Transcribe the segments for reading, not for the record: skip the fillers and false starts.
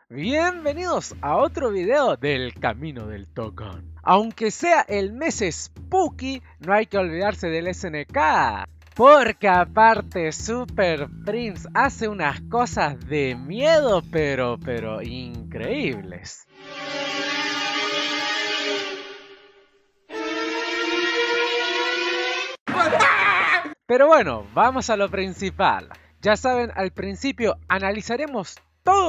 Bienvenidos a otro video del Camino del Tocón. Aunque sea el mes Spooky, no hay que olvidarse del SNK. Porque aparte Super Prince hace unas cosas de miedo, pero increíbles. Pero bueno, vamos a lo principal. Ya saben, al principio analizaremos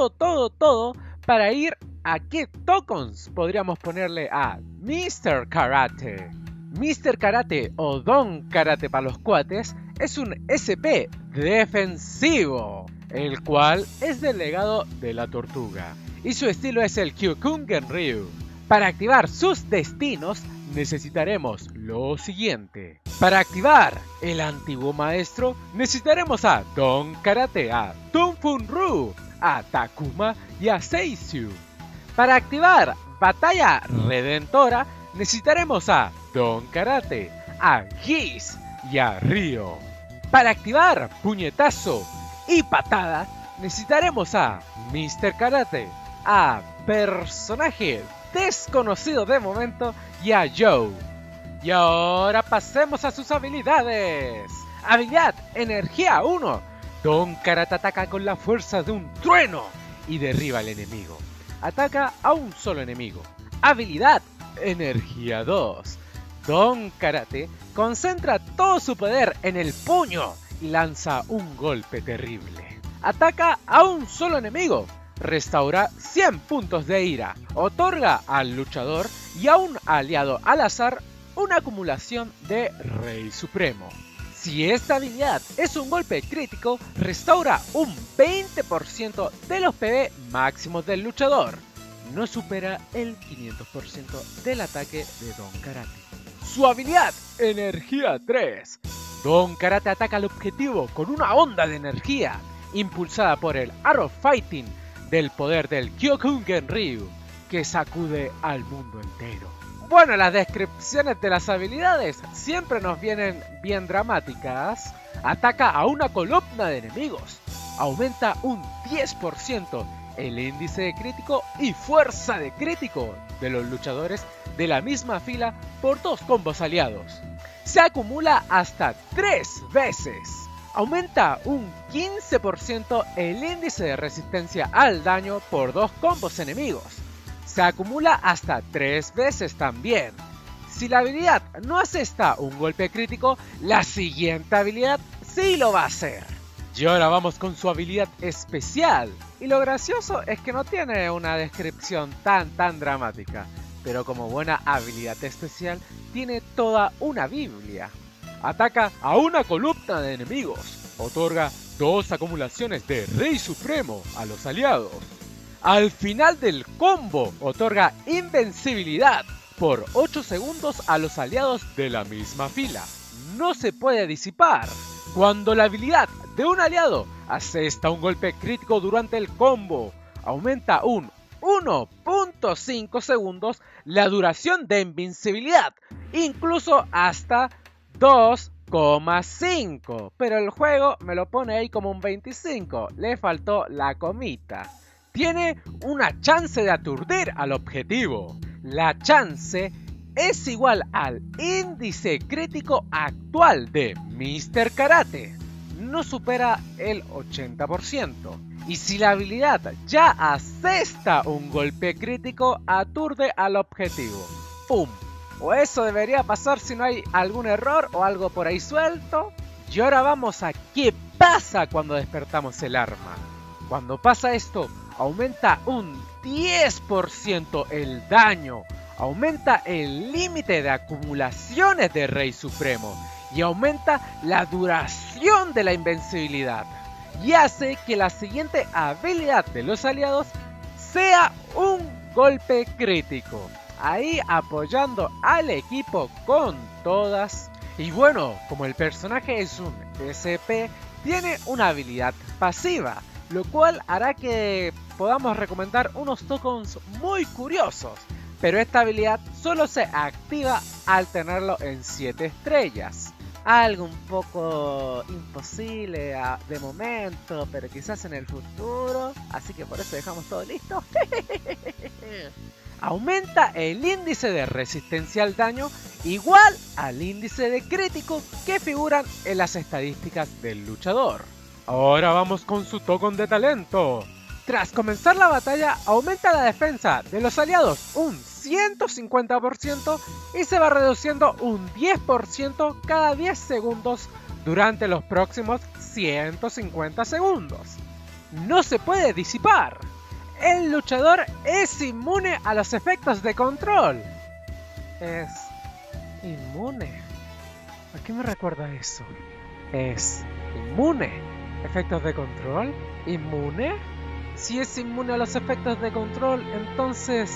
todo para ir a qué tokens podríamos ponerle a Mr. Karate. Mr. Karate o Don Karate para los cuates es un SP defensivo, el cual es del legado de la tortuga y su estilo es el Kyokungen Ryu. Para activar sus destinos necesitaremos lo siguiente. Para activar el antiguo maestro necesitaremos a Don Karate, a Tunfunru, a Takuma y a Seishu. Para activar Batalla Redentora necesitaremos a Don Karate, a Geese y a Ryo. Para activar Puñetazo y Patada necesitaremos a Mr. Karate, a Personaje Desconocido de momento y a Joe. Y ahora pasemos a sus habilidades. Habilidad Energía 1. Don Karate ataca con la fuerza de un trueno y derriba al enemigo. Ataca a un solo enemigo. Habilidad Energía 2. Don Karate concentra todo su poder en el puño y lanza un golpe terrible. Ataca a un solo enemigo. Restaura 100 puntos de ira. Otorga al luchador y a un aliado al azar una acumulación de Rey Supremo. Si esta habilidad es un golpe crítico, restaura un 20% de los PV máximos del luchador. No supera el 500% del ataque de Don Karate. Su habilidad Energía 3. Don Karate ataca al objetivo con una onda de energía impulsada por el Arrow Fighting del poder del Kyokungen Ryu, que sacude al mundo entero. Bueno, las descripciones de las habilidades siempre nos vienen bien dramáticas. Ataca a una columna de enemigos. Aumenta un 10% el índice de crítico y fuerza de crítico de los luchadores de la misma fila por 2 combos aliados. Se acumula hasta 3 veces. Aumenta un 15% el índice de resistencia al daño por 2 combos enemigos. Se acumula hasta 3 veces también. Si la habilidad no asesta un golpe crítico, la siguiente habilidad sí lo va a hacer. Y ahora vamos con su habilidad especial. Y lo gracioso es que no tiene una descripción tan dramática, pero como buena habilidad especial tiene toda una biblia. Ataca a una columna de enemigos. Otorga 2 acumulaciones de Rey Supremo a los aliados. Al final del combo, otorga invencibilidad por 8 segundos a los aliados de la misma fila. No se puede disipar. Cuando la habilidad de un aliado asesta un golpe crítico durante el combo, aumenta un 1.5 segundos la duración de invencibilidad, incluso hasta 2,5. Pero el juego me lo pone ahí como un 25, le faltó la comita. Tiene una chance de aturdir al objetivo. La chance es igual al índice crítico actual de Mr. Karate. No supera el 80%. Y si la habilidad ya asesta un golpe crítico, aturde al objetivo. ¡Pum! O eso debería pasar si no hay algún error o algo por ahí suelto. Y ahora vamos a qué pasa cuando despertamos el arma. Cuando pasa esto, aumenta un 10% el daño, aumenta el límite de acumulaciones de Rey Supremo y aumenta la duración de la invencibilidad. Y hace que la siguiente habilidad de los aliados sea un golpe crítico. Ahí apoyando al equipo con todas. Y bueno, como el personaje es un SP, tiene una habilidad pasiva, lo cual hará que podamos recomendar unos tokens muy curiosos. Pero esta habilidad solo se activa al tenerlo en 7 estrellas. algo un poco imposible de momento, pero quizás en el futuro. Así que por eso dejamos todo listo. Aumenta el índice de resistencia al daño igual al índice de crítico que figuran en las estadísticas del luchador. Ahora vamos con su token de talento. Tras comenzar la batalla, aumenta la defensa de los aliados un 150% y se va reduciendo un 10% cada 10 segundos durante los próximos 150 segundos. No se puede disipar. El luchador es inmune a los efectos de control. Es inmune. ¿A qué me recuerda eso? Es inmune. ¿Efectos de control? ¿Inmune? Si es inmune a los efectos de control, entonces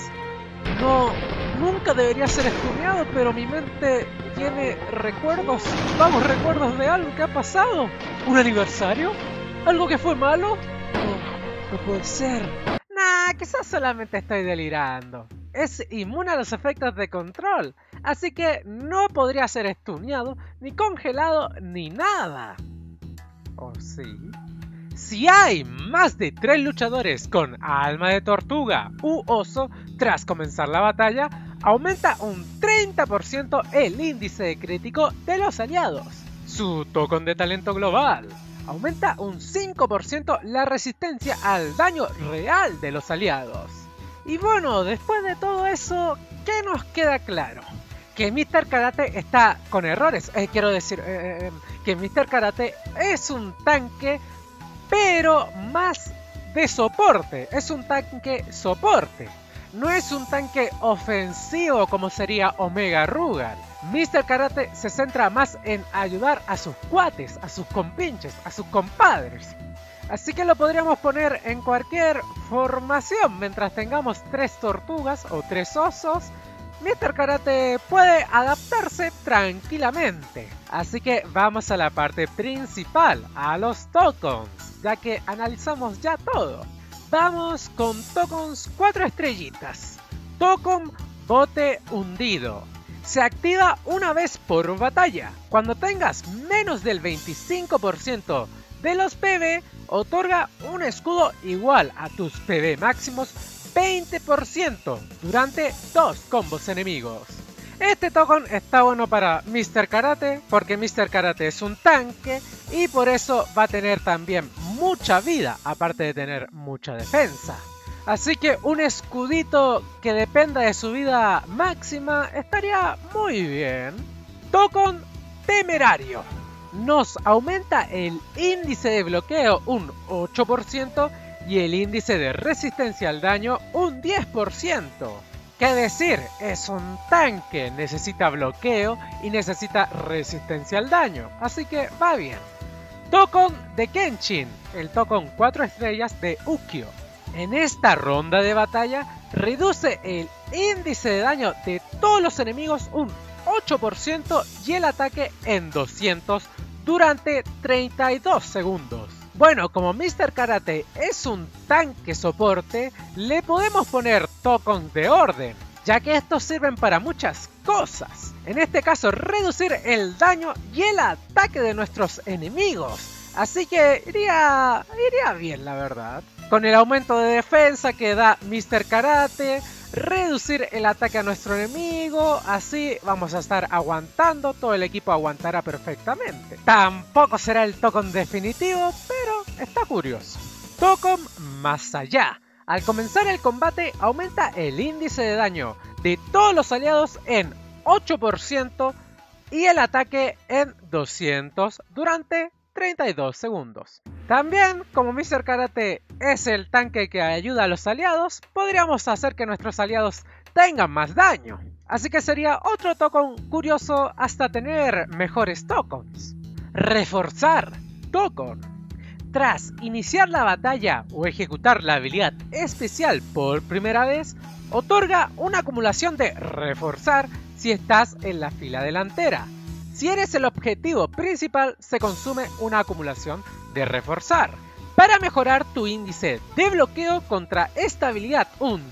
nunca debería ser estudiado, pero mi mente tiene recuerdos, vagos recuerdos de algo que ha pasado. ¿Un aniversario? ¿Algo que fue malo? No puede ser. Nah, quizás solamente estoy delirando. Es inmune a los efectos de control, así que no podría ser estuneado, ni congelado, ni nada. ¿O sí? Si hay más de 3 luchadores con alma de tortuga u oso tras comenzar la batalla, aumenta un 30% el índice de crítico de los aliados. Su token de talento global aumenta un 5% la resistencia al daño real de los aliados. Y bueno, después de todo eso, ¿qué nos queda claro? Que Mr. Karate está con errores. Quiero decir, que Mr. Karate es un tanque, pero más de soporte. Es un tanque soporte. No es un tanque ofensivo como sería Omega Rugal. Mr. Karate se centra más en ayudar a sus cuates, a sus compinches, a sus compadres. Así que lo podríamos poner en cualquier formación. Mientras tengamos 3 tortugas o 3 osos, Mr. Karate puede adaptarse tranquilamente. Así que vamos a la parte principal, a los tokens, ya que analizamos ya todo. Vamos con tokens 4 estrellitas. Token bote hundido. Se activa una vez por batalla. Cuando tengas menos del 25% de los PB, otorga un escudo igual a tus PB máximos 20% durante 2 combos enemigos. Este token está bueno para Mr. Karate porque Mr. Karate es un tanque y por eso va a tener también mucha vida, aparte de tener mucha defensa. Así que un escudito que dependa de su vida máxima estaría muy bien. Token temerario. Nos aumenta el índice de bloqueo un 8% y el índice de resistencia al daño un 10%. ¿Qué decir? Es un tanque, necesita bloqueo y necesita resistencia al daño, así que va bien. Token de Kenshin, el token 4 estrellas de Ukyo. En esta ronda de batalla reduce el índice de daño de todos los enemigos un 8% y el ataque en 200 durante 32 segundos. Bueno, como Mr. Karate es un tanque soporte, le podemos poner tokens de orden, ya que estos sirven para muchas cosas. En este caso, reducir el daño y el ataque de nuestros enemigos. Así que iría bien, la verdad. Con el aumento de defensa que da Mr. Karate, reducir el ataque a nuestro enemigo, así vamos a estar aguantando, todo el equipo aguantará perfectamente. Tampoco será el token definitivo, pero está curioso. Token más allá. Al comenzar el combate aumenta el índice de daño de todos los aliados en 8% y el ataque en 200 durante 32 segundos. También, como Mr. Karate es el tanque que ayuda a los aliados, podríamos hacer que nuestros aliados tengan más daño. Así que sería otro token curioso hasta tener mejores tokens. Reforzar token. Tras iniciar la batalla o ejecutar la habilidad especial por primera vez, otorga una acumulación de reforzar si estás en la fila delantera. Si eres el objetivo principal, se consume una acumulación de reforzar. Para mejorar tu índice de bloqueo contra esta habilidad un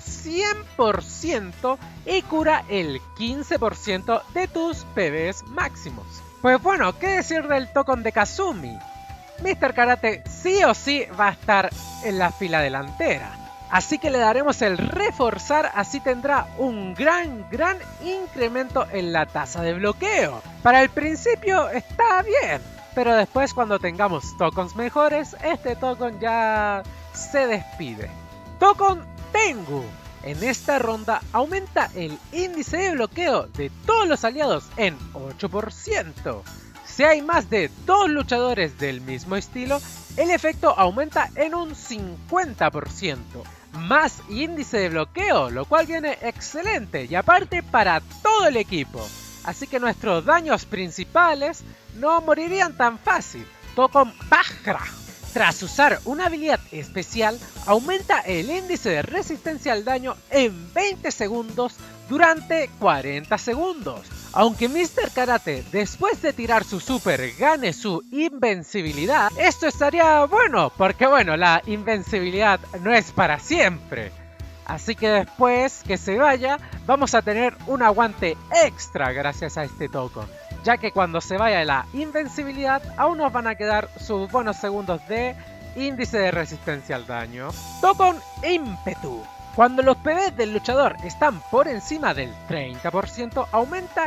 100% y cura el 15% de tus PBs máximos. Pues bueno, ¿qué decir del token de Kazumi? Mr. Karate sí o sí va a estar en la fila delantera. Así que le daremos el reforzar, así tendrá un gran incremento en la tasa de bloqueo. Para el principio está bien, pero después cuando tengamos tokens mejores, este token ya se despide. Token Tengu. En esta ronda aumenta el índice de bloqueo de todos los aliados en 8%. Si hay más de 2 luchadores del mismo estilo, el efecto aumenta en un 50%. Más índice de bloqueo, lo cual viene excelente y aparte para todo el equipo. Así que nuestros daños principales no morirían tan fácil. Token Bajra. Tras usar una habilidad especial, aumenta el índice de resistencia al daño en 20 segundos durante 40 segundos. Aunque Mr. Karate después de tirar su super gane su invencibilidad, esto estaría bueno, porque bueno, la invencibilidad no es para siempre. Así que después que se vaya, vamos a tener un aguante extra gracias a este token. Ya que cuando se vaya la invencibilidad, aún nos van a quedar sus buenos segundos de índice de resistencia al daño. Token Ímpetu. Cuando los PB del luchador están por encima del 30%, aumenta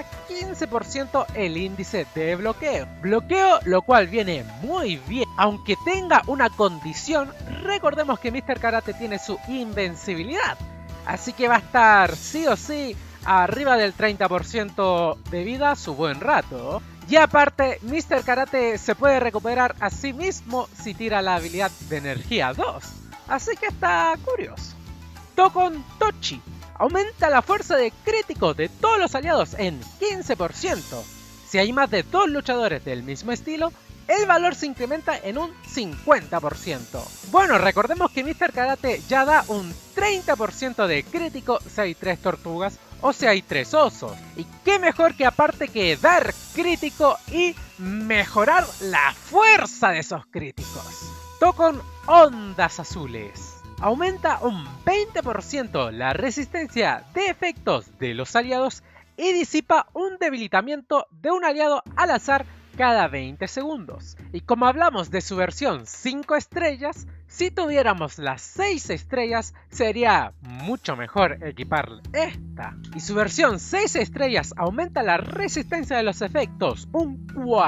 15% el índice de bloqueo. Bloqueo, lo cual viene muy bien, aunque tenga una condición. Recordemos que Mr. Karate tiene su invencibilidad, así que va a estar sí o sí arriba del 30% de vida su buen rato. Y aparte, Mr. Karate se puede recuperar a sí mismo si tira la habilidad de energía 2. Así que está curioso. Token Tochi. Aumenta la fuerza de crítico de todos los aliados en 15%. Si hay más de 2 luchadores del mismo estilo, el valor se incrementa en un 50%. Bueno, recordemos que Mr. Karate ya da un 30% de crítico si hay 3 tortugas o si hay 3 osos. Y qué mejor que aparte que dar crítico y mejorar la fuerza de esos críticos. Token Ondas Azules. Aumenta un 20% la resistencia de efectos de los aliados y disipa un debilitamiento de un aliado al azar cada 20 segundos. Y como hablamos de su versión 5 estrellas, si tuviéramos las 6 estrellas sería mucho mejor equipar esta. Y su versión 6 estrellas aumenta la resistencia de los efectos un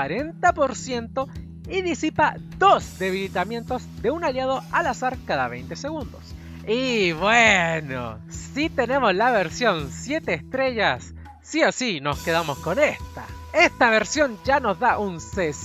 40% y disipa 2 debilitamientos de un aliado al azar cada 20 segundos. Y bueno, si tenemos la versión 7 estrellas, sí o sí nos quedamos con esta. Esta versión ya nos da un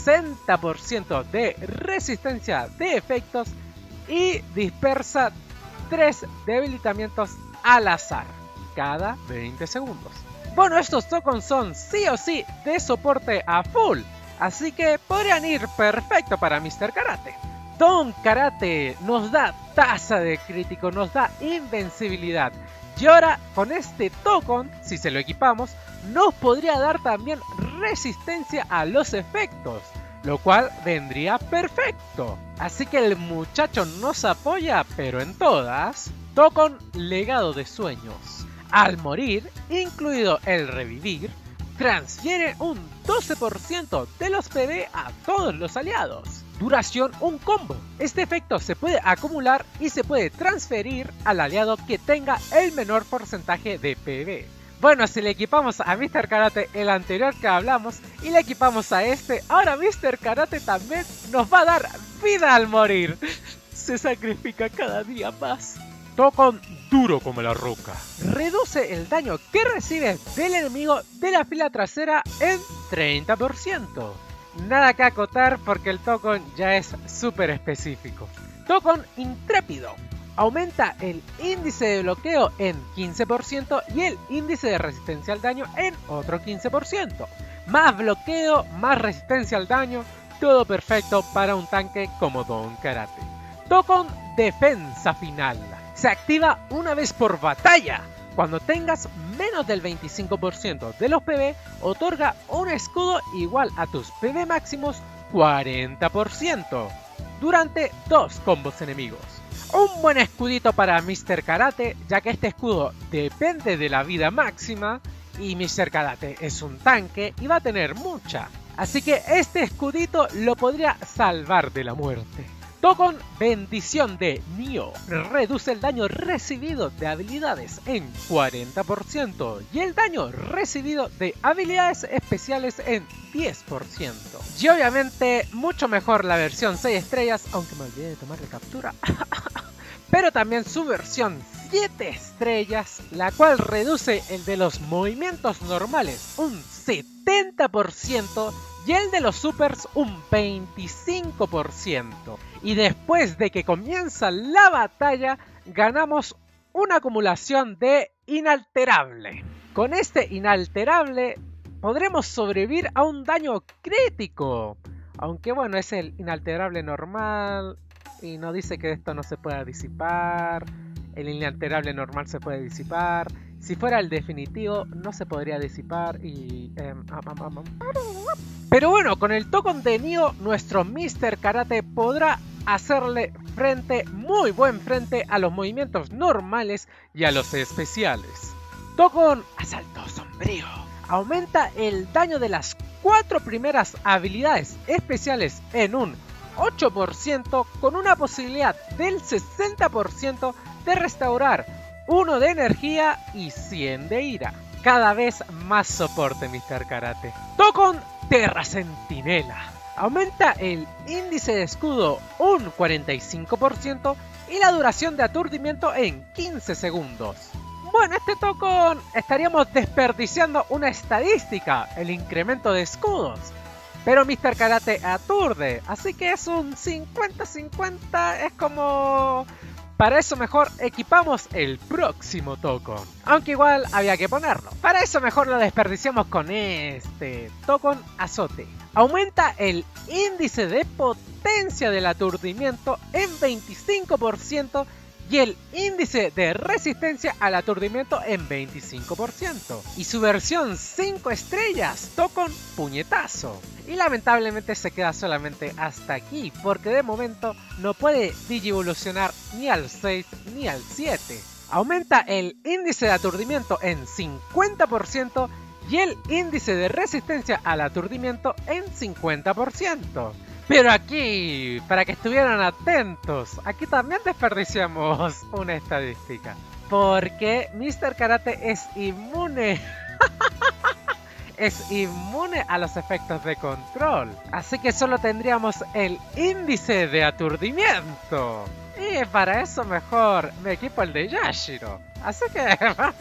60% de resistencia de efectos y dispersa 3 debilitamientos al azar cada 20 segundos. Bueno, estos tokens son sí o sí de soporte a full, así que podrían ir perfecto para Mr. Karate. Don Karate nos da tasa de crítico, nos da invencibilidad. Y ahora con este token, si se lo equipamos, nos podría dar también resistencia a los efectos, lo cual vendría perfecto. Así que el muchacho nos apoya, pero en todas. Token Legado de Sueños. Al morir, incluido el revivir, transfiere un 12% de los PB a todos los aliados. Duración un combo. Este efecto se puede acumular y se puede transferir al aliado que tenga el menor porcentaje de PB. Bueno, si le equipamos a Mr. Karate el anterior que hablamos y le equipamos a este, ahora Mr. Karate también nos va a dar vida al morir. Se sacrifica cada día más. Token Duro como la roca. Reduce el daño que recibe del enemigo de la fila trasera en 30%. Nada que acotar porque el token ya es súper específico. Token Intrépido. Aumenta el índice de bloqueo en 15% y el índice de resistencia al daño en otro 15%. Más bloqueo, más resistencia al daño, todo perfecto para un tanque como Don Karate. Token Defensa Final. Se activa una vez por batalla. Cuando tengas menos del 25% de los PB, otorga un escudo igual a tus PB máximos 40% durante 2 combos enemigos. Un buen escudito para Mr. Karate, ya que este escudo depende de la vida máxima y Mr. Karate es un tanque y va a tener mucha. Así que este escudito lo podría salvar de la muerte. Tokon Bendición de Nioh reduce el daño recibido de habilidades en 40% y el daño recibido de habilidades especiales en 10%. Y obviamente mucho mejor la versión 6 estrellas, aunque me olvidé de tomarle captura. Pero también su versión 7 estrellas, la cual reduce el de los movimientos normales un 70% y el de los supers un 25%. Y después de que comienza la batalla, ganamos una acumulación de Inalterable. Con este Inalterable podremos sobrevivir a un daño crítico. Aunque bueno, es el Inalterable normal y no dice que esto no se pueda disipar. El Inalterable normal se puede disipar. Si fuera el definitivo no se podría disipar y... Pero bueno, con el Tokon de Nioh, nuestro Mr. Karate podrá hacerle frente, muy buen frente a los movimientos normales y a los especiales. Tokon Asalto Sombrío aumenta el daño de las 4 primeras habilidades especiales en un 8% con una posibilidad del 60% de restaurar 1 de energía y 100 de ira. Cada vez más soporte, Mr. Karate. Tokon Terra Centinela aumenta el índice de escudo un 45% y la duración de aturdimiento en 15 segundos. Bueno, este Tokon estaríamos desperdiciando una estadística, el incremento de escudos. Pero Mr. Karate aturde, así que es un 50-50, es como... Para eso mejor equipamos el próximo Tokon. Aunque igual había que ponerlo. Para eso mejor lo desperdiciamos con este Tokon Azote. Aumenta el índice de potencia del aturdimiento en 25% y el índice de resistencia al aturdimiento en 25%. Y su versión 5 estrellas, Tokon Puñetazo. Y lamentablemente se queda solamente hasta aquí, porque de momento no puede digievolucionar ni al 6 ni al 7. Aumenta el índice de aturdimiento en 50% y el índice de resistencia al aturdimiento en 50%. Pero aquí, para que estuvieran atentos, aquí también desperdiciamos una estadística. Porque Mr. Karate es inmune. Es inmune a los efectos de control. Así que solo tendríamos el índice de aturdimiento. Y para eso mejor me equipo el de Yashiro. Así que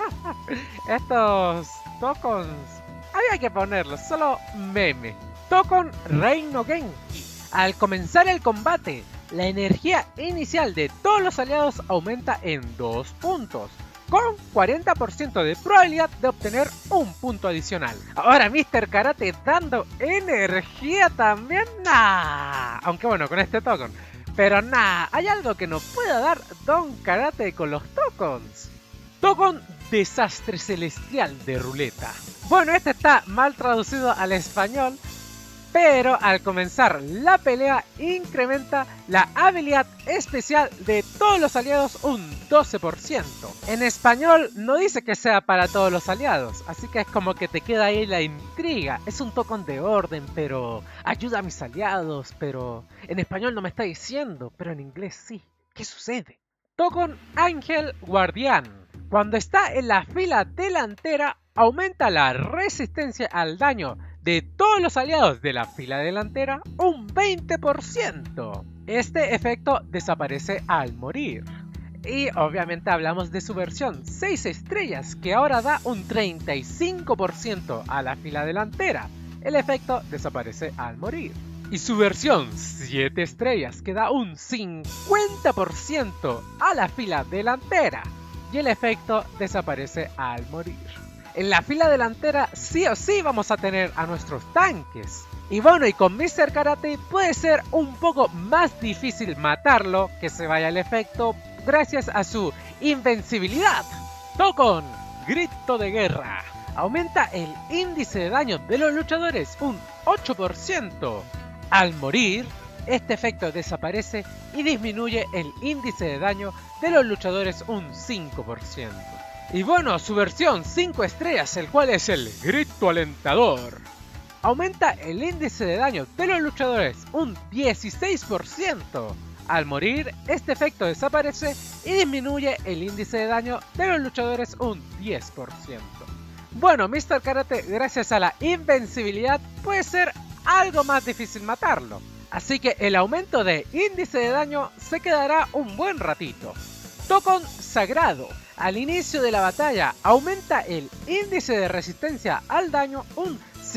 estos Tokons había que ponerlos, solo meme. Tokon Reino Genki. Al comenzar el combate, la energía inicial de todos los aliados aumenta en 2 puntos, con 40% de probabilidad de obtener un punto adicional. Ahora Mr. Karate dando energía también, nah. Aunque bueno, con este Tokon. Pero nah, hay algo que no pueda dar Don Karate con los Tokons. Tokon Desastre Celestial de Ruleta. Bueno, este está mal traducido al español, pero al comenzar la pelea incrementa la habilidad especial de todos los aliados un 12%. En español no dice que sea para todos los aliados, así que es como que te queda ahí la intriga. Es un Tokon de orden, pero ayuda a mis aliados, pero en español no me está diciendo, pero en inglés sí. ¿Qué sucede? Tokon Ángel Guardián. Cuando está en la fila delantera, aumenta la resistencia al daño de todos los aliados de la fila delantera un 20%. Este efecto desaparece al morir. Y obviamente hablamos de su versión 6 estrellas, que ahora da un 35% a la fila delantera. El efecto desaparece al morir. Y su versión 7 estrellas, que da un 50% a la fila delantera. Y el efecto desaparece al morir. En la fila delantera sí o sí vamos a tener a nuestros tanques. Y bueno, y con Mr. Karate puede ser un poco más difícil matarlo, que se vaya el efecto, gracias a su invencibilidad. Tokon Grito de Guerra. Aumenta el índice de daño de los luchadores un 8%. Al morir, este efecto desaparece y disminuye el índice de daño de los luchadores un 5%. Y bueno, su versión 5 estrellas, el cual es el Grito Alentador. aumenta el índice de daño de los luchadores un 16%. Al morir, este efecto desaparece y disminuye el índice de daño de los luchadores un 10%. Bueno, Mr. Karate, gracias a la invencibilidad, puede ser algo más difícil matarlo. Así que el aumento de índice de daño se quedará un buen ratito. Tokon Sagrado. Al inicio de la batalla, aumenta el índice de resistencia al daño un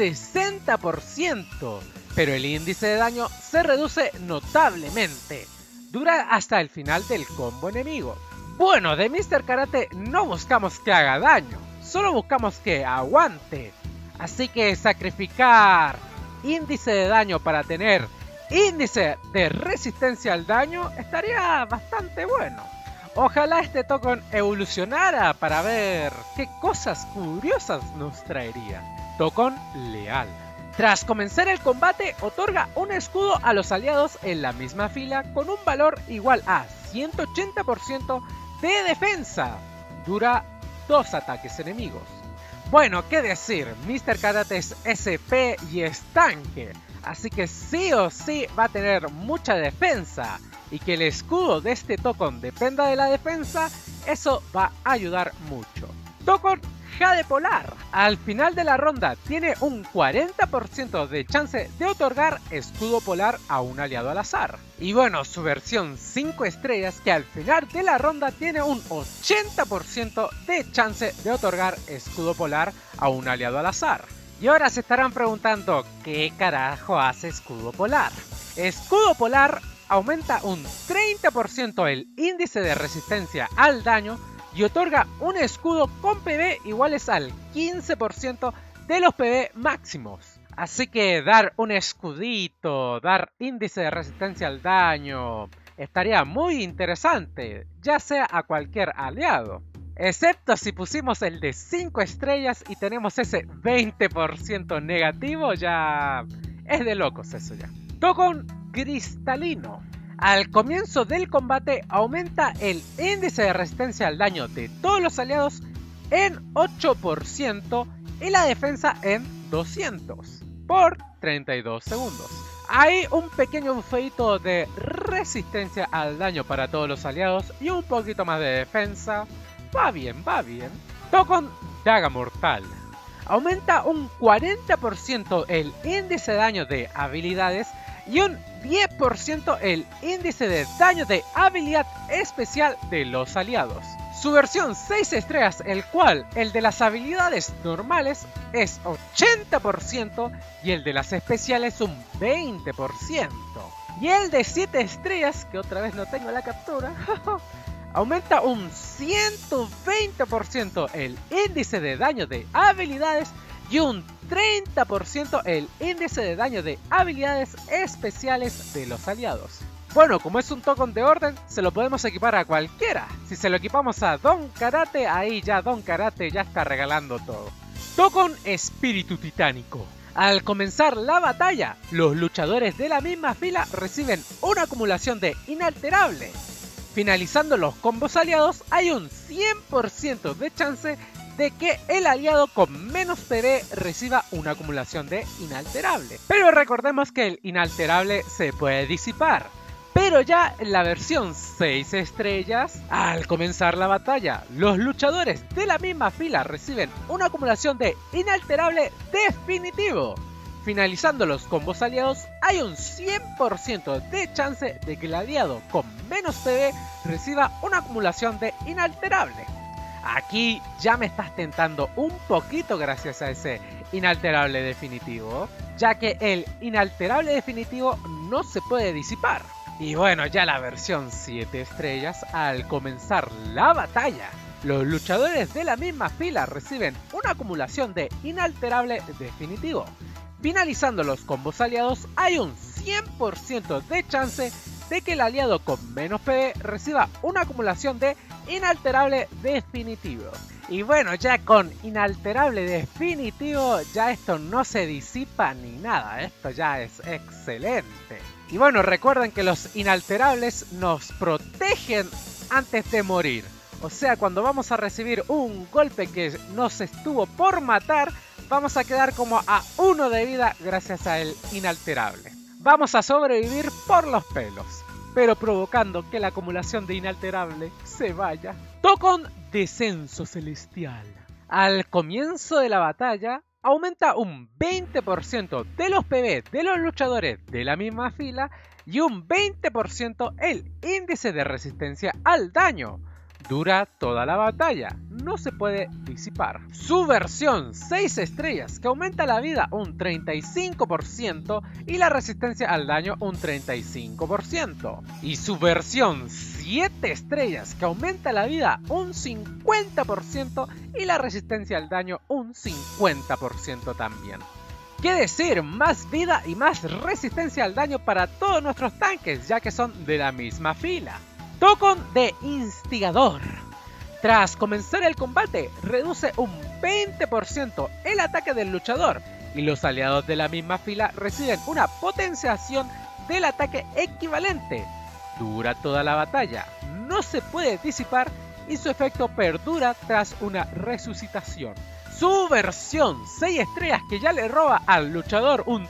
60%. Pero el índice de daño se reduce notablemente. Dura hasta el final del combo enemigo. Bueno, de Mr. Karate no buscamos que haga daño, solo buscamos que aguante. Así que sacrificar índice de daño para tener índice de resistencia al daño estaría bastante bueno. Ojalá este Tokon evolucionara para ver qué cosas curiosas nos traería. Tokon Leal. Tras comenzar el combate, otorga un escudo a los aliados en la misma fila con un valor igual a 180% de defensa. Dura 2 ataques enemigos. Bueno, qué decir, Mr. Karate es SP y es tanque, así que sí o sí va a tener mucha defensa. Y que el escudo de este Tokon dependa de la defensa, eso va a ayudar mucho. Tokon Jade Polar. Al final de la ronda tiene un 40% de chance de otorgar escudo polar a un aliado al azar. Y bueno, su versión 5 estrellas que al final de la ronda tiene un 80% de chance de otorgar escudo polar a un aliado al azar. Y ahora se estarán preguntando, ¿qué carajo hace escudo polar? Escudo polar aumenta un 30% el índice de resistencia al daño y otorga un escudo con PV iguales al 15% de los PV máximos. Así que dar un escudito, dar índice de resistencia al daño, estaría muy interesante, ya sea a cualquier aliado. Excepto si pusimos el de 5 estrellas y tenemos ese 20% negativo, ya es de locos eso ya. Tokon Cristalino. Al comienzo del combate aumenta el índice de resistencia al daño de todos los aliados en 8% y la defensa en 200 por 32 segundos. Hay un pequeño bufeito de resistencia al daño para todos los aliados y un poquito más de defensa. Va bien, va bien. Tokon Daga Mortal. Aumenta un 40% el índice de daño de habilidades y un 10% el índice de daño de habilidad especial de los aliados. Su versión 6 estrellas, el cual el de las habilidades normales es 80% y el de las especiales un 20%. Y el de 7 estrellas, que otra vez no tengo la captura, aumenta un 120% el índice de daño de habilidades y un 30% el índice de daño de habilidades especiales de los aliados. Bueno, como es un Tokon de orden, se lo podemos equipar a cualquiera. Si se lo equipamos a Don Karate, ahí ya Don Karate ya está regalando todo. Tokon Espíritu Titánico. Al comenzar la batalla, los luchadores de la misma fila reciben una acumulación de inalterable. Finalizando los combos aliados, hay un 100% de chance de que el aliado con menos PV reciba una acumulación de inalterable. Pero recordemos que el inalterable se puede disipar. Pero ya en la versión 6 estrellas, al comenzar la batalla, los luchadores de la misma fila reciben una acumulación de inalterable definitivo. Finalizando los combos aliados, hay un 100% de chance de que el aliado con menos PV reciba una acumulación de inalterable. Aquí ya me estás tentando un poquito gracias a ese inalterable definitivo, ya que el inalterable definitivo no se puede disipar. Y bueno, ya la versión 7 estrellas, al comenzar la batalla, los luchadores de la misma fila reciben una acumulación de inalterable definitivo. Finalizando los combos aliados, hay un 100% de chance de que el aliado con menos PV reciba una acumulación de inalterable definitivo. Y bueno, ya con inalterable definitivo, ya esto no se disipa ni nada, esto ya es excelente. Y bueno, recuerden que los inalterables nos protegen antes de morir. O sea, cuando vamos a recibir un golpe que nos estuvo por matar, vamos a quedar como a 1 de vida gracias a el inalterable. Vamos a sobrevivir por los pelos, pero provocando que la acumulación de inalterable se vaya. Token Descenso Celestial. Al comienzo de la batalla, aumenta un 20% de los PV de los luchadores de la misma fila y un 20% el índice de resistencia al daño. Dura toda la batalla, no se puede disipar. Su versión 6 estrellas, que aumenta la vida un 35% y la resistencia al daño un 35%. Y su versión 7 estrellas, que aumenta la vida un 50% y la resistencia al daño un 50% también. ¿Qué decir? Más vida y más resistencia al daño para todos nuestros tanques, ya que son de la misma fila. Token de Instigador. Tras comenzar el combate, reduce un 20% el ataque del luchador y los aliados de la misma fila reciben una potenciación del ataque equivalente. Dura toda la batalla, no se puede disipar y su efecto perdura tras una resucitación. Su versión 6 estrellas, que ya le roba al luchador un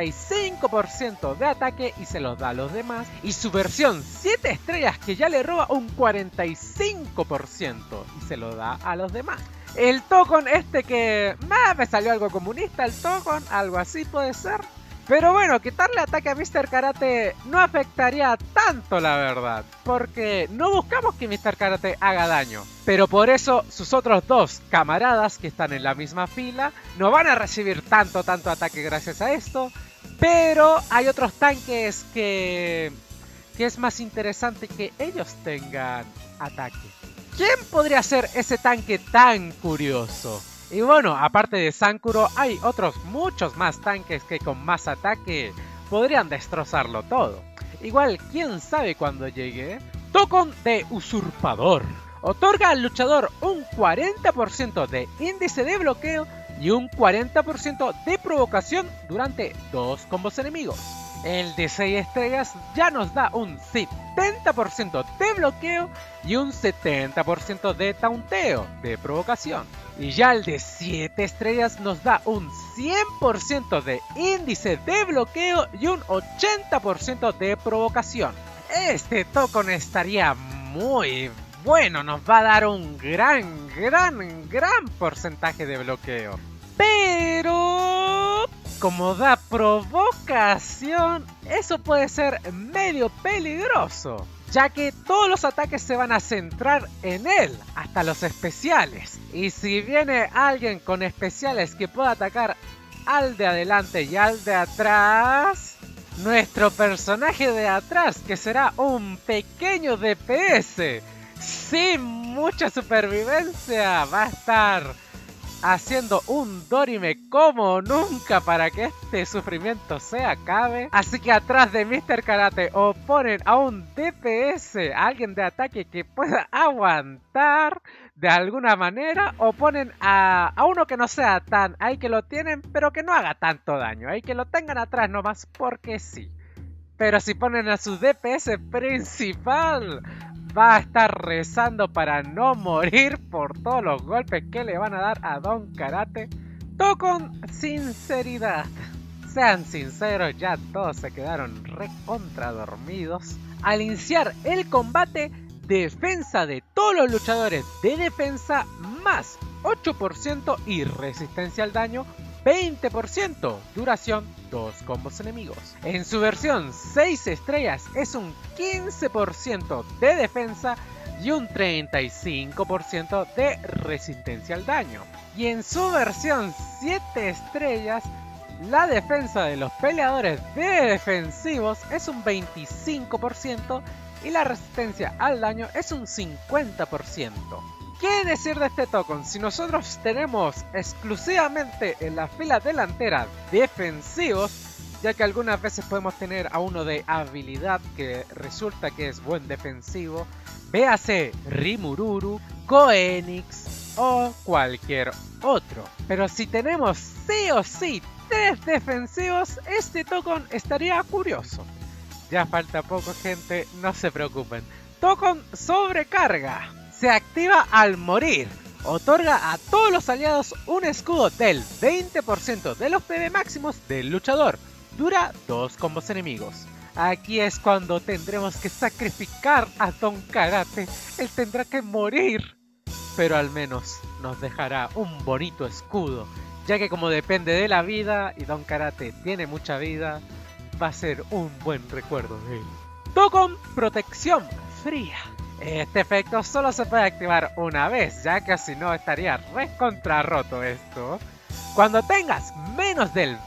35% de ataque y se los da a los demás. Y su versión 7 estrellas, que ya le roba un 45% y se lo da a los demás. El token este que me salió algo comunista, el token, algo así puede ser. Pero bueno, quitarle ataque a Mr. Karate no afectaría tanto, la verdad, porque no buscamos que Mr. Karate haga daño. Pero por eso sus otros dos camaradas que están en la misma fila no van a recibir tanto ataque gracias a esto. Pero hay otros tanques que es más interesante que ellos tengan ataque. ¿Quién podría ser ese tanque tan curioso? Y bueno, aparte de Sankuro, hay otros muchos más tanques que con más ataque podrían destrozarlo todo. Igual, quién sabe cuándo llegue. Token de Usurpador. Otorga al luchador un 40% de índice de bloqueo y un 40% de provocación durante 2 combos enemigos. El de 6 estrellas ya nos da un 70% de bloqueo y un 70% de taunteo, de provocación. Y ya el de 7 estrellas nos da un 100% de índice de bloqueo y un 80% de provocación. Este token estaría muy bueno, nos va a dar un gran porcentaje de bloqueo. Pero como da provocación, eso puede ser medio peligroso, ya que todos los ataques se van a centrar en él, hasta los especiales. Y si viene alguien con especiales que pueda atacar al de adelante y al de atrás, nuestro personaje de atrás, que será un pequeño DPS sin mucha supervivencia, va a estar haciendo un dorime como nunca para que este sufrimiento se acabe. Así que atrás de Mr. Karate o ponen a un DPS, a alguien de ataque que pueda aguantar de alguna manera, o ponen a uno que no sea tan ahí, que lo tienen pero que no haga tanto daño, ahí que lo tengan atrás nomás porque sí. Pero si ponen a su DPS principal, va a estar rezando para no morir por todos los golpes que le van a dar a Don Karate. Token Sinceridad. Sean sinceros, ya todos se quedaron recontra dormidos. Al iniciar el combate, defensa de todos los luchadores de defensa más 8% y resistencia al daño 20%, duración 2 combos enemigos. En su versión 6 estrellas es un 15% de defensa y un 35% de resistencia al daño. Y en su versión 7 estrellas, la defensa de los peleadores de defensivos es un 25% y la resistencia al daño es un 50%. ¿Qué decir de este token? Si nosotros tenemos exclusivamente en la fila delantera defensivos, ya que algunas veces podemos tener a uno de habilidad que resulta que es buen defensivo, véase Rimururu, Goenix o cualquier otro. Pero si tenemos sí o sí 3 defensivos, este token estaría curioso. Ya falta poco, gente, no se preocupen. Token Sobrecarga. Se activa al morir. Otorga a todos los aliados un escudo del 20% de los PV máximos del luchador. Dura 2 combos enemigos. Aquí es cuando tendremos que sacrificar a Don Karate. Él tendrá que morir. Pero al menos nos dejará un bonito escudo. Ya que como depende de la vida y Don Karate tiene mucha vida, va a ser un buen recuerdo de él. Tokon Protección Fría. Este efecto solo se puede activar una vez, ya que si no estaría recontra roto esto. Cuando tengas menos del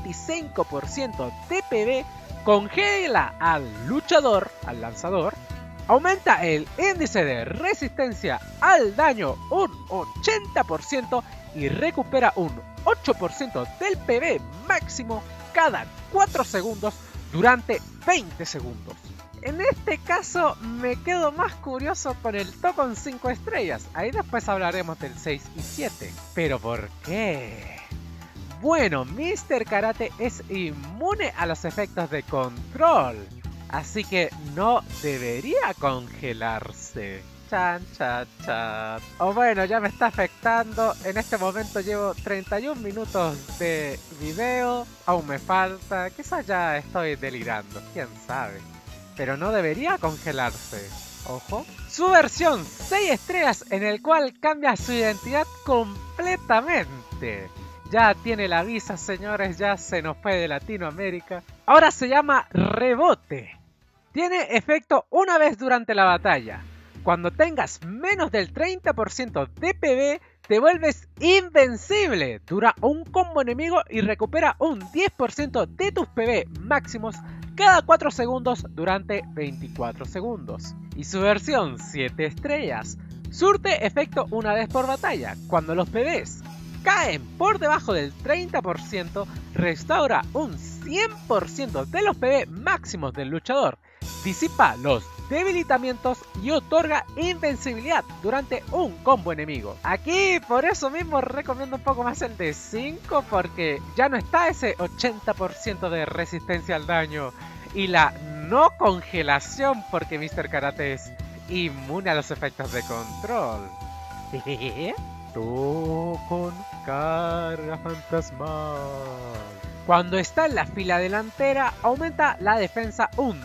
25% de PV, congela al luchador, al lanzador, aumenta el índice de resistencia al daño un 80% y recupera un 8% del PV máximo cada 4 segundos durante 20 segundos. En este caso me quedo más curioso con el Tokon 5 estrellas, ahí después hablaremos del 6 y 7. ¿Pero por qué? Bueno, Mr. Karate es inmune a los efectos de control, así que no debería congelarse. Chan, chan, chan. O bueno, ya me está afectando. En este momento llevo 31 minutos de video, aún me falta. Quizás ya estoy delirando, quién sabe. Pero no debería congelarse. Ojo. Su versión 6 estrellas en el cual cambia su identidad completamente. Ya tiene la visa, señores, ya se nos fue de Latinoamérica. Ahora se llama Rebote. Tiene efecto una vez durante la batalla. Cuando tengas menos del 30% de PV, te vuelves invencible. Dura un combo enemigo y recupera un 10% de tus PV máximos cada 4 segundos durante 24 segundos. Y su versión 7 estrellas. Surte efecto una vez por batalla. Cuando los PVs caen por debajo del 30%, restaura un 100% de los PV máximos del luchador. Disipa los debilitamientos y otorga invencibilidad durante un combo enemigo. Aquí por eso mismo recomiendo un poco más el de 5 porque ya no está ese 80% de resistencia al daño y la no congelación porque Mr. Karate es inmune a los efectos de control. Tokon Carga Fantasmal. Cuando está en la fila delantera, aumenta la defensa un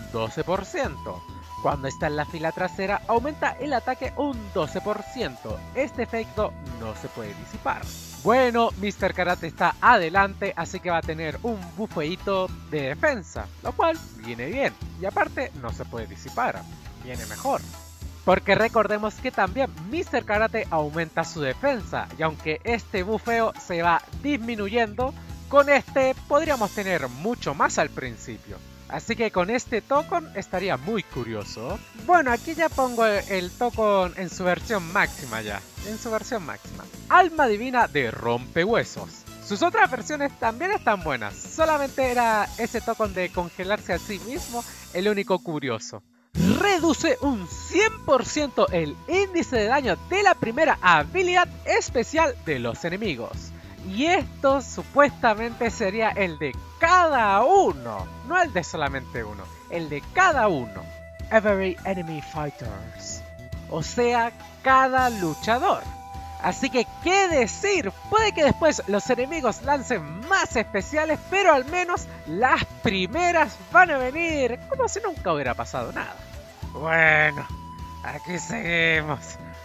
12%. Cuando está en la fila trasera, aumenta el ataque un 12%. Este efecto no se puede disipar. Bueno, Mr. Karate está adelante, así que va a tener un bufeíto de defensa, lo cual viene bien. Y aparte, no se puede disipar, viene mejor. Porque recordemos que también Mr. Karate aumenta su defensa, y aunque este bufeo se va disminuyendo, con este podríamos tener mucho más al principio. Así que con este Tokon estaría muy curioso. Bueno, aquí ya pongo el Tokon en su versión máxima ya. En su versión máxima. Alma Divina de Rompehuesos. Sus otras versiones también están buenas. Solamente era ese Tokon de congelarse a sí mismo el único curioso. Reduce un 100% el índice de daño de la primera habilidad especial de los enemigos. Y esto supuestamente sería el de cada uno, no el de solamente uno, el de cada uno. Every enemy fighters, o sea, cada luchador. Así que, ¿qué decir? Puede que después los enemigos lancen más especiales, pero al menos las primeras van a venir como si nunca hubiera pasado nada. Bueno, aquí seguimos.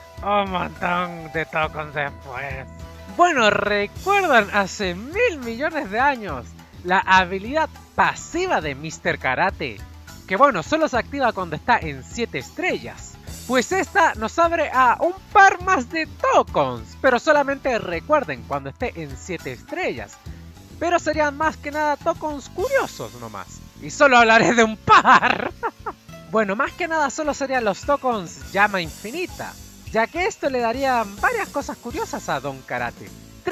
Un montón de tokens después. Bueno, ¿recuerdan hace 1000 millones de años la habilidad pasiva de Mr. Karate? Que bueno, solo se activa cuando está en 7 estrellas. Pues esta nos abre a un par más de tokens, pero solamente recuerden cuando esté en 7 estrellas. Pero serían más que nada tokens curiosos nomás. Y solo hablaré de un par. Bueno, más que nada solo serían los tokens Llama Infinita, ya que esto le daría varias cosas curiosas a Don Karate.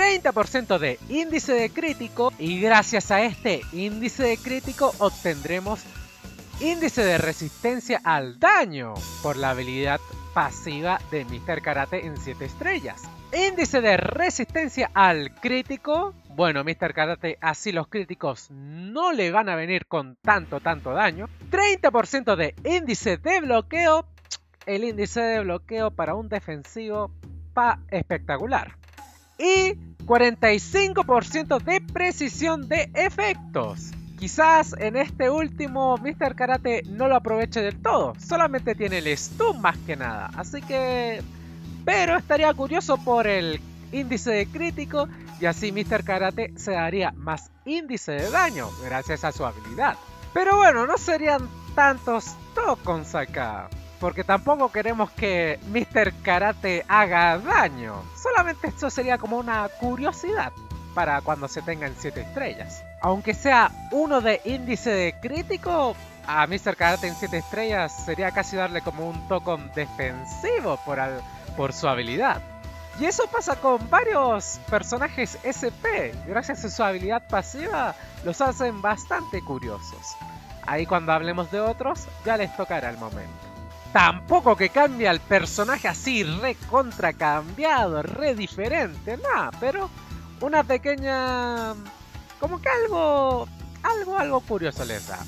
30% de índice de crítico y gracias a este índice de crítico obtendremos índice de resistencia al daño por la habilidad pasiva de Mr. Karate en 7 estrellas. Índice de resistencia al crítico. Bueno, Mr. Karate así los críticos no le van a venir con tanto daño. 30% de índice de bloqueo. El índice de bloqueo para un defensivo espectacular. Y 45% de precisión de efectos. Quizás en este último Mr. Karate no lo aproveche del todo, solamente tiene el stun más que nada, así que... Pero estaría curioso por el índice de crítico y así Mr. Karate se daría más índice de daño gracias a su habilidad. Pero bueno, no serían tantos tokens acá, porque tampoco queremos que Mr. Karate haga daño, solamente esto sería como una curiosidad para cuando se tengan 7 estrellas. Aunque sea uno de índice de crítico, a Mr. Karate en 7 estrellas sería casi darle como un token defensivo por su habilidad. Y eso pasa con varios personajes SP, gracias a su habilidad pasiva los hacen bastante curiosos. Ahí cuando hablemos de otros ya les tocará el momento. Tampoco que cambia el personaje así re contra cambiado, re diferente, nada, pero una pequeña... como que algo curioso les da.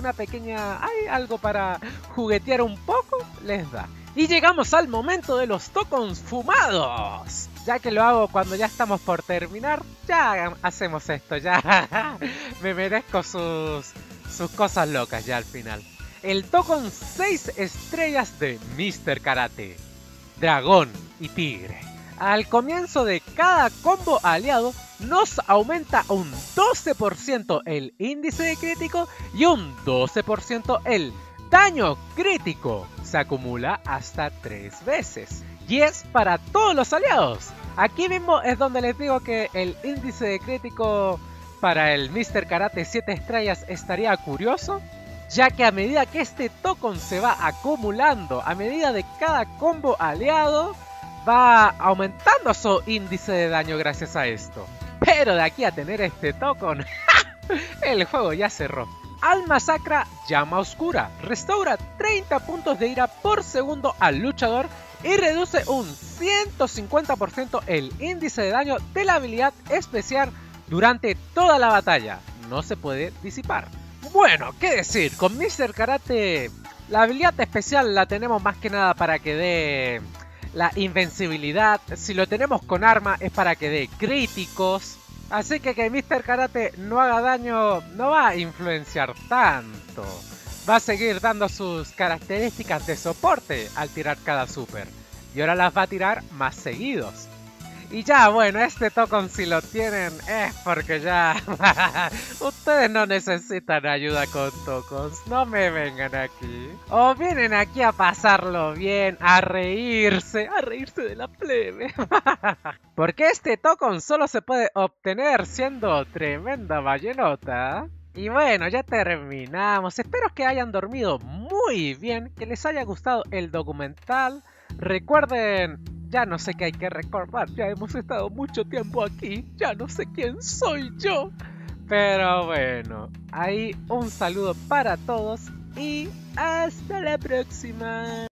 Algo para juguetear un poco les da. Y llegamos al momento de los tokens fumados. Ya que lo hago cuando ya estamos por terminar, ya hacemos esto, ya me merezco sus cosas locas ya al final. El token 6 estrellas de Mr. Karate, Dragón y Tigre. Al comienzo de cada combo aliado nos aumenta un 12% el índice de crítico y un 12% el daño crítico. Se acumula hasta 3 veces y es para todos los aliados. Aquí mismo es donde les digo que el índice de crítico para el Mr. Karate 7 estrellas estaría curioso, ya que a medida que este token se va acumulando, a medida de cada combo aliado, va aumentando su índice de daño gracias a esto. Pero de aquí a tener este token, el juego ya cerró. Alma Sacra Llama Oscura restaura 30 puntos de ira por segundo al luchador y reduce un 150% el índice de daño de la habilidad especial durante toda la batalla. No se puede disipar. Bueno, qué decir, con Mr. Karate la habilidad especial la tenemos más que nada para que dé la invencibilidad. Si lo tenemos con arma es para que dé críticos. Así que Mr. Karate no haga daño no va a influenciar tanto. Va a seguir dando sus características de soporte al tirar cada super. Y ahora las va a tirar más seguidos. Y ya, bueno, este token si lo tienen es porque ya... Ustedes no necesitan ayuda con tokens, no me vengan aquí. O vienen aquí a pasarlo bien, a reírse de la plebe. Porque este token solo se puede obtener siendo tremenda ballenota. Y bueno, ya terminamos. Espero que hayan dormido muy bien, que les haya gustado el documental. Recuerden, ya no sé qué hay que recordar, ya hemos estado mucho tiempo aquí, ya no sé quién soy yo. Pero bueno, ahí un saludo para todos y hasta la próxima.